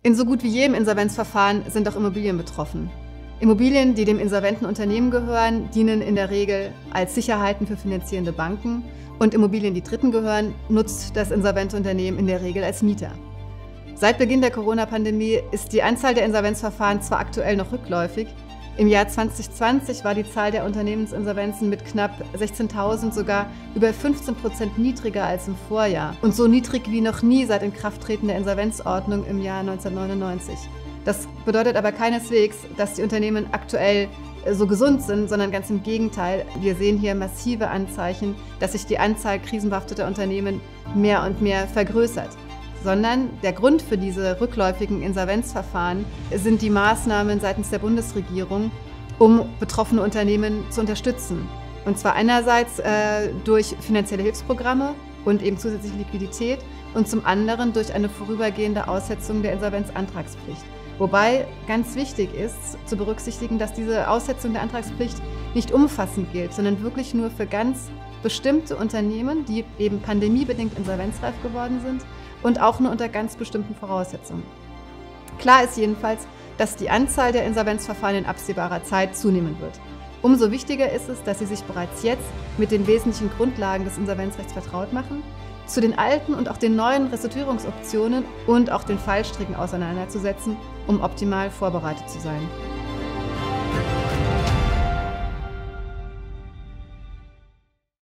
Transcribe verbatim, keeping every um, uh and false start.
In so gut wie jedem Insolvenzverfahren sind auch Immobilien betroffen. Immobilien, die dem insolventen Unternehmen gehören, dienen in der Regel als Sicherheiten für finanzierende Banken und Immobilien, die Dritten gehören, nutzt das insolvente Unternehmen in der Regel als Mieter. Seit Beginn der Corona-Pandemie ist die Anzahl der Insolvenzverfahren zwar aktuell noch rückläufig. Im Jahr zwanzig zwanzig war die Zahl der Unternehmensinsolvenzen mit knapp sechzehntausend sogar über fünfzehn Prozent niedriger als im Vorjahr und so niedrig wie noch nie seit Inkrafttreten der Insolvenzordnung im Jahr neunzehnhundertneunundneunzig. Das bedeutet aber keineswegs, dass die Unternehmen aktuell so gesund sind, sondern ganz im Gegenteil. Wir sehen hier massive Anzeichen, dass sich die Anzahl krisenbehafteter Unternehmen mehr und mehr vergrößert. Sondern der Grund für diese rückläufigen Insolvenzverfahren sind die Maßnahmen seitens der Bundesregierung, um betroffene Unternehmen zu unterstützen. Und zwar einerseits äh, durch finanzielle Hilfsprogramme und eben zusätzliche Liquidität und zum anderen durch eine vorübergehende Aussetzung der Insolvenzantragspflicht. Wobei ganz wichtig ist zu berücksichtigen, dass diese Aussetzung der Antragspflicht nicht umfassend gilt, sondern wirklich nur für ganz bestimmte Unternehmen, die eben pandemiebedingt insolvenzreif geworden sind und auch nur unter ganz bestimmten Voraussetzungen. Klar ist jedenfalls, dass die Anzahl der Insolvenzverfahren in absehbarer Zeit zunehmen wird. Umso wichtiger ist es, dass Sie sich bereits jetzt mit den wesentlichen Grundlagen des Insolvenzrechts vertraut machen, zu den alten und auch den neuen Restrukturierungsoptionen und auch den Fallstricken auseinanderzusetzen, um optimal vorbereitet zu sein.